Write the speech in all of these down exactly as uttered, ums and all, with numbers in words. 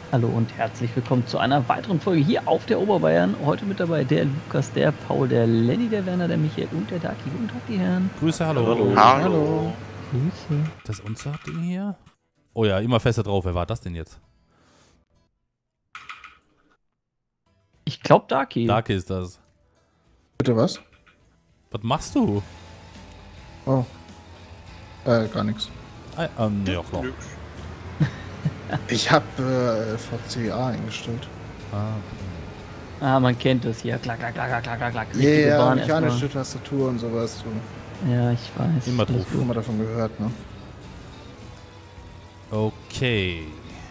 Hallo und herzlich willkommen zu einer weiteren Folge hier auf der Oberbayern. Heute mit dabei der Lukas, der Paul, der Lenny, der Werner, der Michael und der Daki. Guten Tag, die Herren. Grüße, hallo. Hallo. Hallo. Grüße. Das ist unser Ding hier? Oh ja, immer fester drauf. Wer war das denn jetzt? Ich glaube Daki. Daki ist das. Bitte was? Was machst du? Oh. Äh, gar nichts. Ah, ähm, ja, klar. Ich habe äh, V C A eingestellt. Ah. Ah, man kennt das hier. Klack, klack, klack, klack, klack, klack. Ja, Richtige yeah, Bahn mechanische erstmal. Tastatur und sowas. So. Ja, ich weiß. Immer Alles drauf. gut. Immer davon gehört, ne? Okay.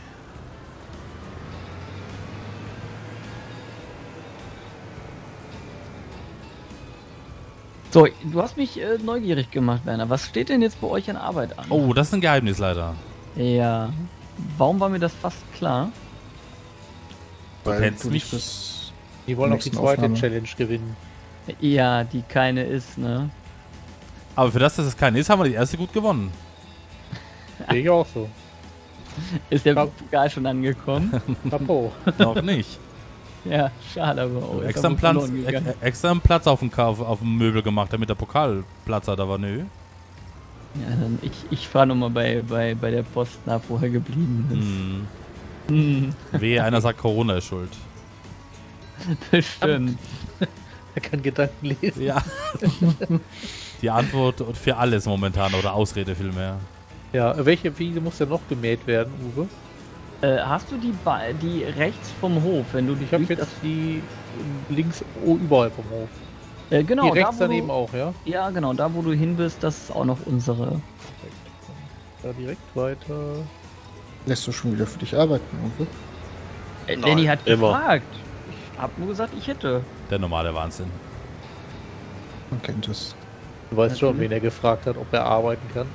So, du hast mich äh, neugierig gemacht, Werner. Was steht denn jetzt bei euch an Arbeit an? Oh, das ist ein Geheimnis leider. Ja. Warum war mir das fast klar? Weil kennst du mich. dich bis Die wollen auch die nächsten zweite Aufnahme. Challenge gewinnen. Ja, die keine ist, ne? Aber für das, dass es keine ist, haben wir die erste gut gewonnen. Sehe ich auch so. Ist der Ja. Pokal schon angekommen? Chapeau. Noch nicht. Ja, schade, aber oh, ist extra, einen aber Platz, verloren gegangen. ex- extra einen Platz auf dem, Ka- auf dem Möbel gemacht, damit der Pokal Platz hat, aber nö. Ja, dann ich, ich frage nochmal bei, bei, bei der Post nach, wo er geblieben ist. Hm. Hm. Wehe, einer sagt, Corona ist schuld. Bestimmt. Er kann Gedanken lesen. Ja. Die Antwort für alles momentan, oder Ausrede vielmehr. Ja, welche Wiese muss denn noch gemäht werden, Uwe? Äh, hast du die, ba die rechts vom Hof, wenn du dich Ich habe durch jetzt die links oh, überall vom Hof. das, äh, genau, die rechts da, wo daneben du, auch, ja? Ja, genau, da wo du hin bist, das ist auch noch unsere. Da direkt weiter. lässt du schon wieder für dich arbeiten, Uwe. Äh, Nein, Lenny hat immer. gefragt. Ich hab nur gesagt, ich hätte. Der normale Wahnsinn. Man kennt es. Du weißt schon, Natürlich. wen er gefragt hat, ob er arbeiten kann.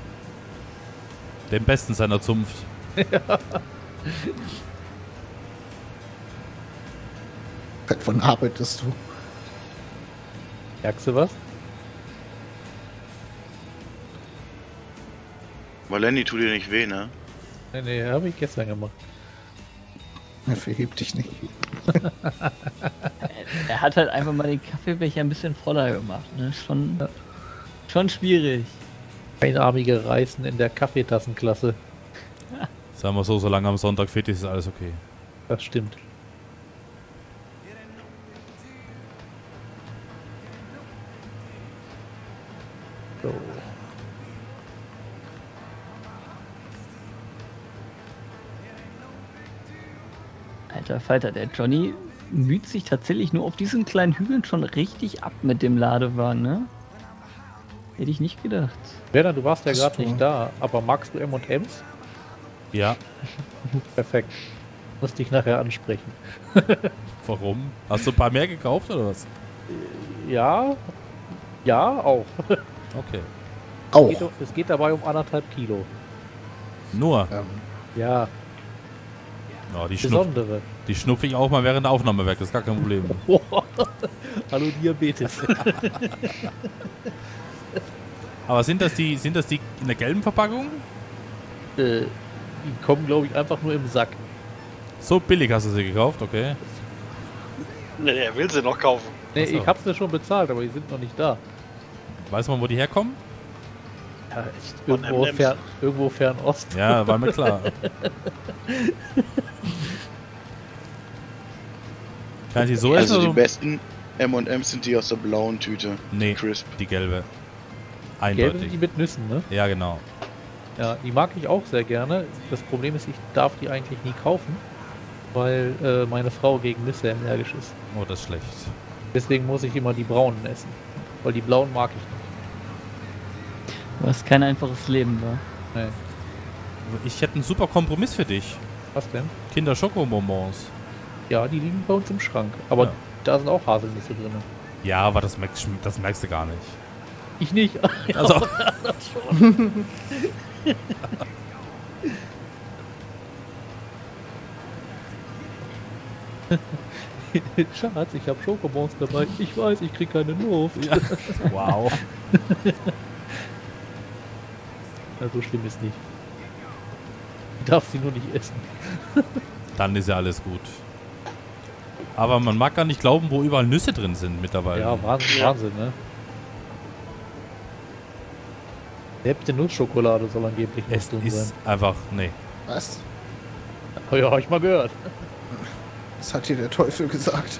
Den Besten seiner Zunft. Wann arbeitest du? Merkst du was? Weil Lenny tut dir nicht weh, ne? Nee, nee, habe ich gestern gemacht. Er verhebt dich nicht. Er hat halt einfach mal den Kaffeebecher ein bisschen voller gemacht. Ne? Schon, schon schwierig. Einarmige Reißen in der Kaffeetassenklasse. Sagen wir so, solange am Sonntag fit ist, ist alles okay. Das stimmt. So. Alter Falter, der Johnny müht sich tatsächlich nur auf diesen kleinen Hügeln schon richtig ab mit dem Ladewagen, ne? Hätte ich nicht gedacht. Werner, du warst ja Hast gerade du- nicht da, aber magst du M und M's? Ja, Perfekt. Muss dich nachher ansprechen. warum? Hast du ein paar mehr gekauft oder was? Ja, ja, auch. Okay. Auch. Geht, um- es geht dabei um anderthalb Kilo. Nur. Ähm, Ja, Ja, die, schnupf, besondere. die schnupfe ich auch mal während der Aufnahme weg, das ist gar kein Problem. Hallo Diabetes. Aber sind das die, sind das die in der gelben Verpackung? äh, die kommen, glaube ich, einfach nur im Sack. So billig hast du sie gekauft, okay. Ne, er will sie noch kaufen. Nee, Ach so. ich habe sie schon bezahlt, aber die sind noch nicht da. Weiß man, wo die herkommen? Ja, ich, Von irgendwo, M und M's. fern, irgendwo Fernost. Ja, war mir klar. Kann ich die so essen Also die oder? besten M und M's sind die aus der blauen Tüte. Nee, Crisp. die gelbe. Gelbe sind die Eindeutig. mit Nüssen, ne? Ja, genau. Ja, die mag ich auch sehr gerne. Das Problem ist, ich darf die eigentlich nie kaufen, weil äh, meine Frau gegen Nüsse allergisch ist. Oh, das ist schlecht. Deswegen muss ich immer die braunen essen. Weil die blauen mag ich Du hast kein einfaches Leben, wa? nicht. Nee. Ich hätte einen super Kompromiss für dich. Was denn? Kinder Schokobonbons. Ja, die liegen bei uns im Schrank. Aber Ja. da sind auch Haselnüsse drin. Ja, aber das merkst, das merkst du gar nicht. Ich nicht. Also, Schatz, ich habe Schokobons dabei. Ich weiß, ich krieg keine Luft. ja. Wow. Ja, so schlimm ist nicht. Ich darf sie nur nicht essen. Dann ist ja alles gut. Aber man mag gar nicht glauben, wo überall Nüsse drin sind mittlerweile. Ja, Wahnsinn, Ja. Wahnsinn, ne? Selbst die Nussschokolade soll angeblich Es Nuss drin ist sein. einfach, nee. Was? Oh ja, hab ich mal gehört. Das hat dir der Teufel gesagt.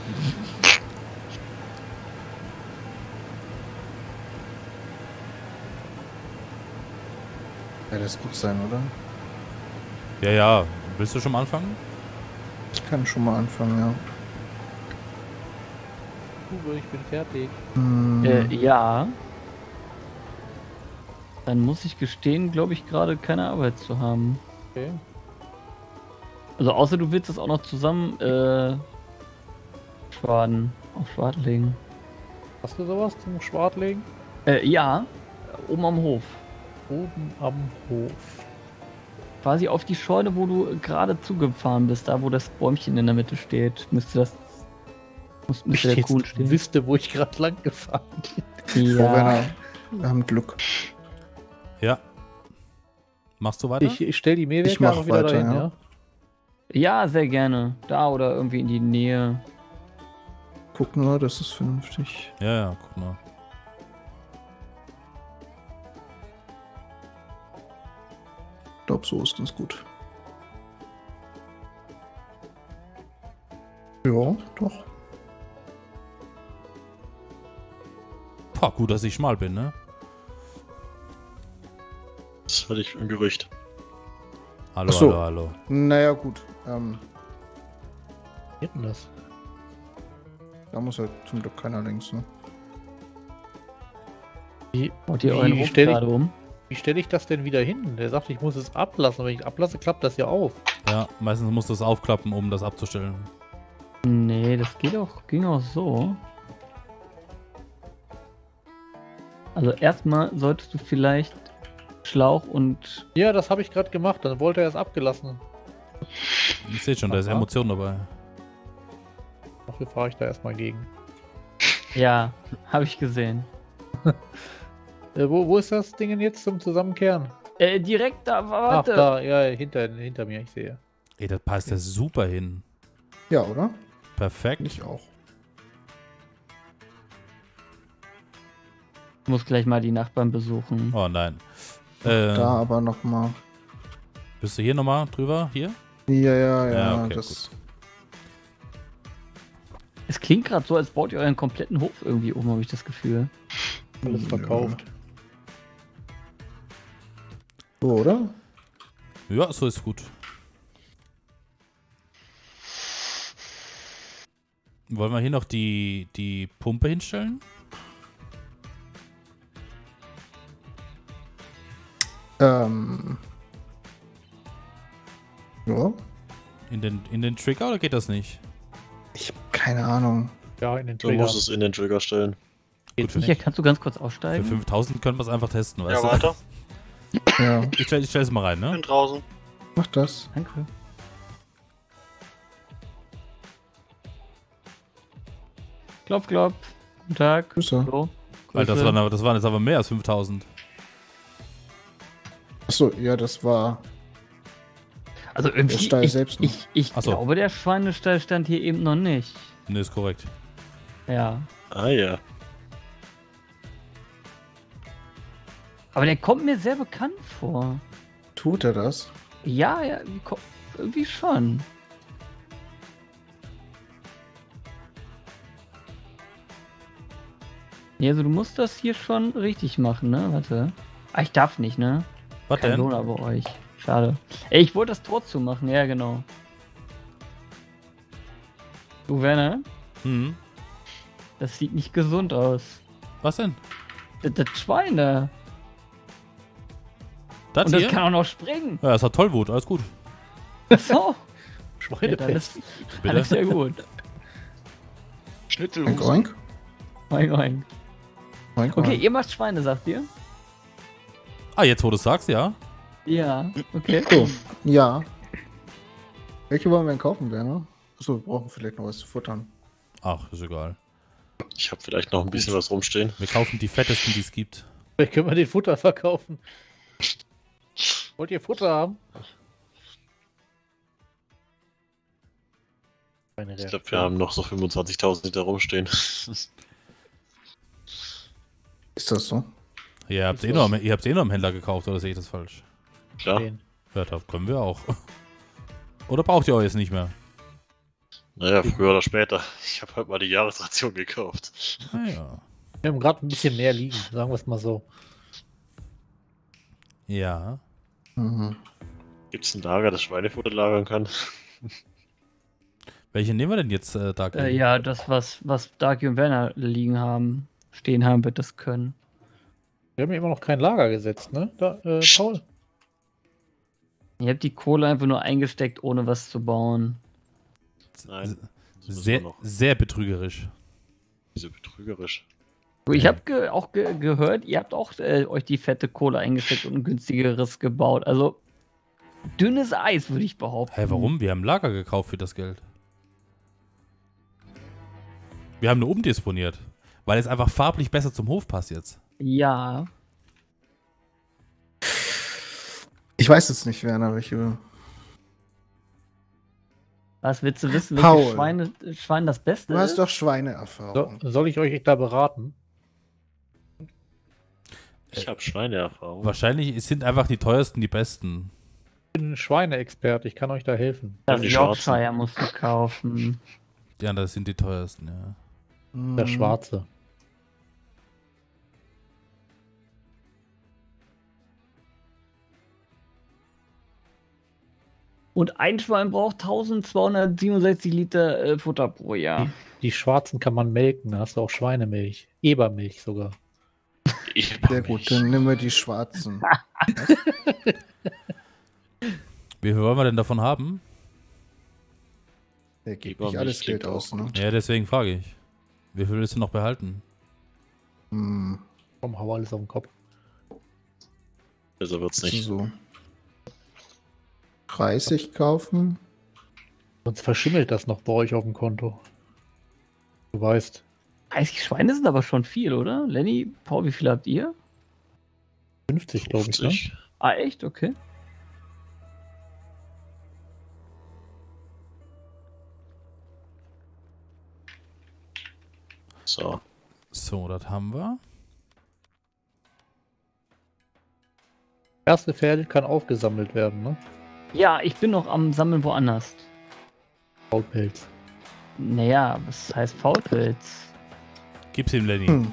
Ja, das gut sein, oder? Ja, ja. Willst du schon mal anfangen? Ich kann schon mal anfangen, ja. Uwe, ich bin fertig. Hm, Äh, ja. Dann muss ich gestehen, glaube ich, gerade keine Arbeit zu haben. Okay. Also außer du willst das auch noch zusammen äh, schwaden, auf Schwad legen. Hast du sowas zum Schwartlegen? Äh, ja, oben am Hof. Oben am Hof. Quasi auf die Scheune, wo du gerade zugefahren bist, da wo das Bäumchen in der Mitte steht, müsste das muss, müsste der Jetzt Kuhn stehen. wüsste, wo ich gerade lang gefahren bin. oh, Ja, Werner, wir haben Glück. Ja. Machst du weiter? Ich, ich stelle die Mähwerke Ich mach einfach wieder weiter, dahin, ja. ja? ja, sehr gerne. Da oder irgendwie in die Nähe. Guck nur, das ist vernünftig. Ja, ja, guck mal. Ich glaube, so ist ganz gut. Ja, doch. Boah, gut, dass ich schmal bin, ne? Das hatte ich ein Gerücht. Hallo, Ach so. hallo, hallo. Naja, gut. Ähm, Wie geht denn das? da muss halt zum Glück keiner links, ne? Wie, Baut ihr Wie- euren wie Hof stell ich- gerade um? wie stelle ich das denn wieder hin? Der sagt, ich muss es ablassen. Wenn ich ablasse, klappt das ja auf. Ja, meistens musst du es aufklappen, um das abzustellen. Nee, das geht auch, ging auch so. Also erstmal solltest du vielleicht Schlauch und Ja, das habe ich gerade gemacht. Dann wollte er es abgelassen. Ich sehe schon, da ist Aha. Emotion dabei. Dafür fahre ich da erstmal gegen. ja, habe ich gesehen. Äh, wo, wo ist das Ding denn jetzt zum Zusammenkehren? Äh, direkt da, Ach, warte. da, ja, hinter, hinter mir, ich sehe. Ey, das passt ja super hin. Ja, oder? Perfekt. Ich auch. Ich muss gleich mal die Nachbarn besuchen. Oh nein. Äh, Da aber nochmal. bist du hier nochmal drüber? Hier? Ja, ja, ja. Ja, okay, das, Es klingt gerade so, als baut ihr euren kompletten Hof irgendwie um, habe ich das Gefühl. Alles verkauft. So, oder? Ja, so ist gut. Wollen wir hier noch die, die Pumpe hinstellen? Ähm. Ja. In den, in den Trigger oder geht das nicht? Ich habe keine Ahnung. Ja, in den Du Trigger. musst es in den Trigger stellen. Geht's Micha, nicht. kannst du ganz kurz Für aussteigen? fünftausend können wir es einfach testen, weißt Ja, du? weiter. Ja, Ich stell, ich stell es mal rein, ne? Bin draußen. mach das. Danke. Klopf, klopf. Guten Tag. Grüße. So. Weil das Grüße. waren, aber- das waren jetzt aber mehr als fünftausend. Achso, ja, das war. Also irgendwie, Der Stall ich, selbst noch. ich, ich Ach so. glaube, der Schweinestall stand hier eben noch nicht. Ne, ist korrekt. Ja. Ah ja. Aber der kommt mir sehr bekannt vor. Tut er das? Ja, ja, wie ko- irgendwie schon. Ja, also du musst das hier schon richtig machen, ne? Warte. Ah, ich darf nicht, ne? Was Kein denn? Lohn aber euch. Schade. Ey, ich wollte das Tor zumachen, ja genau. Du Werner, Hm. das sieht nicht gesund aus. Was denn? Das, das Schwein da. Das Und das hier? kann auch noch springen. Ja, das hat Tollwut, alles gut. So. Ja, Schweinepest. alles, Bitte? alles sehr gut. Oink, Schnittelhusten. oink. Oink, oink. Oink, Okay, oink. ihr macht Schweine, sagt ihr? Ah, jetzt wo du es sagst, ja. Ja, okay. So, ja. Welche wollen wir denn kaufen, Werner? Achso, wir brauchen vielleicht noch was zu futtern. Ach, ist egal. Ich habe vielleicht noch ein bisschen was rumstehen. Wir kaufen die fettesten, die es gibt. Vielleicht können wir den Futter verkaufen. Wollt ihr Futter haben? Keine Ich glaube, Reaktion. wir haben noch so fünfundzwanzigtausend, die da rumstehen. Ist das so? Ihr habt Ist eh was? nur, am- ihr habt eh nur am Händler gekauft, oder sehe ich das falsch? Klar. Wen? Ja, da können wir auch. Oder braucht ihr euch jetzt nicht mehr? Naja, früher oder später. Ich habe halt mal die Jahresration gekauft. Naja. Wir haben gerade ein bisschen mehr liegen, sagen wir es mal so. Ja. Mhm. Gibt es ein Lager, das Schweinefutter lagern kann? Welche nehmen wir denn jetzt, äh, Dark? Äh, ja, das, was, was Darky und Werner liegen haben, stehen haben, wird das können. Wir haben ja immer noch kein Lager gesetzt, ne? Da, äh, Paul. Ihr habt die Kohle einfach nur eingesteckt, ohne was zu bauen. Nein. Das müssen wir Sehr, noch. sehr betrügerisch. Wieso betrügerisch? So, ich Ja. habe ge auch ge gehört, ihr habt auch äh, euch die fette Kohle eingesteckt und ein günstigeres gebaut. Also dünnes Eis, würde ich behaupten. Hä, warum? Wir haben Lager gekauft für das Geld. Wir haben nur umdisponiert. Weil es einfach farblich besser zum Hof passt jetzt. Ja. Ich weiß jetzt nicht, Werner, welche. Was willst du wissen, Paul. welches Schweine, Schwein das Beste Du hast ist? doch So, Schweineerfahrung. soll ich euch da beraten? Ich habe Schweineerfahrung. Wahrscheinlich sind einfach die teuersten die besten. Ich bin ein Schweineexperte, ich kann euch da helfen. Das die Yorkshire musst du kaufen. Die anderen sind die teuersten, ja. Der Mhm. Schwarze. Und ein Schwein braucht eintausendzweihundertsiebenundsechzig Liter äh, Futter pro Jahr. Die Schwarzen kann man melken, da hast du auch Schweinemilch. Ebermilch sogar. Ich Sehr gut, dann nehmen wir die schwarzen. Wie viel wollen wir denn davon haben? Der gibt Lieber nicht alles Milch Geld klingt aus, auch ne? gut. Ja, deswegen frage ich. Wie viel willst du noch behalten? Hm, Komm, hau alles auf den Kopf. Besser wird's nicht. so. dreißig kaufen. Sonst verschimmelt das noch bei euch auf dem Konto. Du weißt, dreißig Schweine sind aber schon viel, oder? Lenny, Paul, wie viele habt ihr? fünfzig, glaube ich, ne? fünfzig. Ah, echt? Okay. So. So, das haben wir. Erste Pferde kann aufgesammelt werden, ne? Ja, ich bin noch am Sammeln woanders. Faulpelz. Naja, was heißt Faulpilz? Gib's ihm, Lenny. Hm.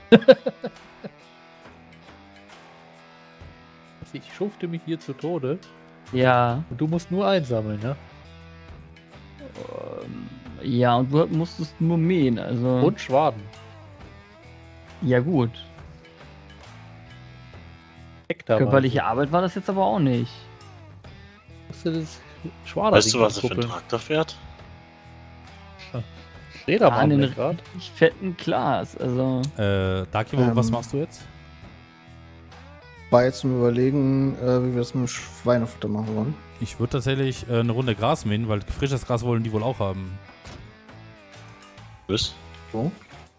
Ich schufte mich hier zu Tode Ja. und du musst nur einsammeln, ne? Ähm, ja, und du musstest nur mähen, also. Und Schwaden. Ja, gut. Hektarweise. Körperliche Arbeit war das jetzt aber auch nicht. Musst du das Schwader Weißt du, was er für ein Traktor fährt? Räder Ah, machen den wir gerade. richtig fetten Glas, also. Äh, Darky, Ähm. was machst du jetzt? War jetzt zum Überlegen, äh, wie wir das mit dem Schweinefutter machen wollen. Ich würde tatsächlich äh, eine Runde Gras mähen, weil frisches Gras wollen die wohl auch haben. Was? So.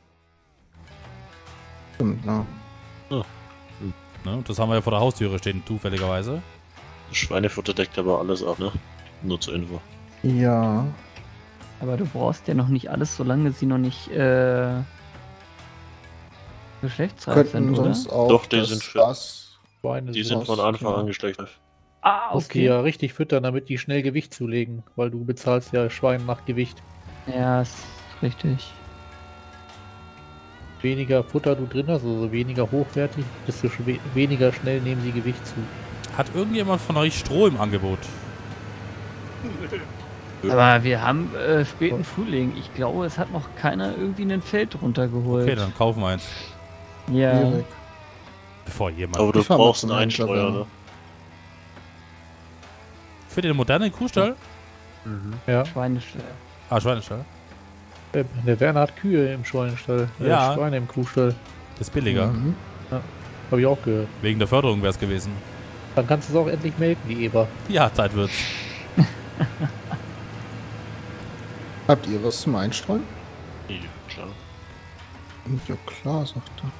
Stimmt, ja. Ne? Und das haben wir ja vor der Haustüre stehen, zufälligerweise. Das Schweinefutter deckt aber alles ab, ne? Nur zur Info. Ja. Aber du brauchst ja noch nicht alles, solange sie noch nicht äh, geschlechtsreif sind, Könnten oder? sonst auch Doch, die das sind für- Gras. Schweine Die sind sind von Anfang an geschlechtreif. Ah, musst die okay. ja richtig füttern, damit die schnell Gewicht zulegen, weil du bezahlst ja Schwein nach Gewicht. Ja, ist richtig. Weniger Futter du drin hast, also weniger hochwertig, desto schwe- weniger schnell nehmen sie Gewicht zu. Hat irgendjemand von euch Stroh im Angebot? Aber wir haben äh, späten Frühling. Ich glaube, es hat noch keiner irgendwie ein Feld runtergeholt. Okay, dann kaufen wir eins. Ja. Erik. Bevor jemand. Aber du Ich fahr mal brauchst zum einen Händler, Einstreuer, ja. ne? Für den modernen Kuhstall? Ja, Schweinestall. Ah, Schweinestall. der, der Werner hat Kühe im Schweinestall, äh, Ja. Schweine im Kuhstall, Das ist billiger. Mhm. habe ich auch gehört. Wegen der Förderung wäre es gewesen. Dann kannst du es auch endlich melken, die Eber. Ja, Zeit wird's. Habt ihr was zum Einstreuen? Ja, klar. Ja klar, sagt er.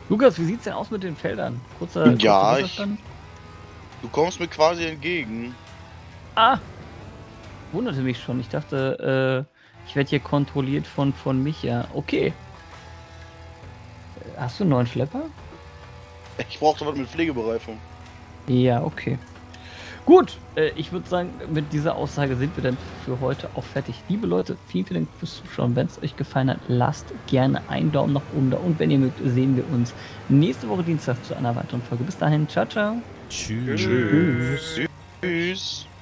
Lukas, wie sieht's denn aus mit den Feldern? Kurzer, Ja, kurzer ich- Wasserstand? Du kommst mir quasi entgegen. Ah! Wunderte mich schon. Ich dachte, äh, ich werde hier kontrolliert von, von Micha. Okay. Äh, Hast du einen neuen Schlepper? Ich brauchte was mit Pflegebereifung. Ja, okay. Gut, äh, ich würde sagen, mit dieser Aussage sind wir dann für heute auch fertig. Liebe Leute, vielen, vielen Dank fürs Zuschauen. Wenn es euch gefallen hat, lasst gerne einen Daumen nach oben da. Und wenn ihr mögt, sehen wir uns nächste Woche Dienstag zu einer weiteren Folge. Bis dahin, ciao, ciao. Tschüss. Tschüss. Tschüss.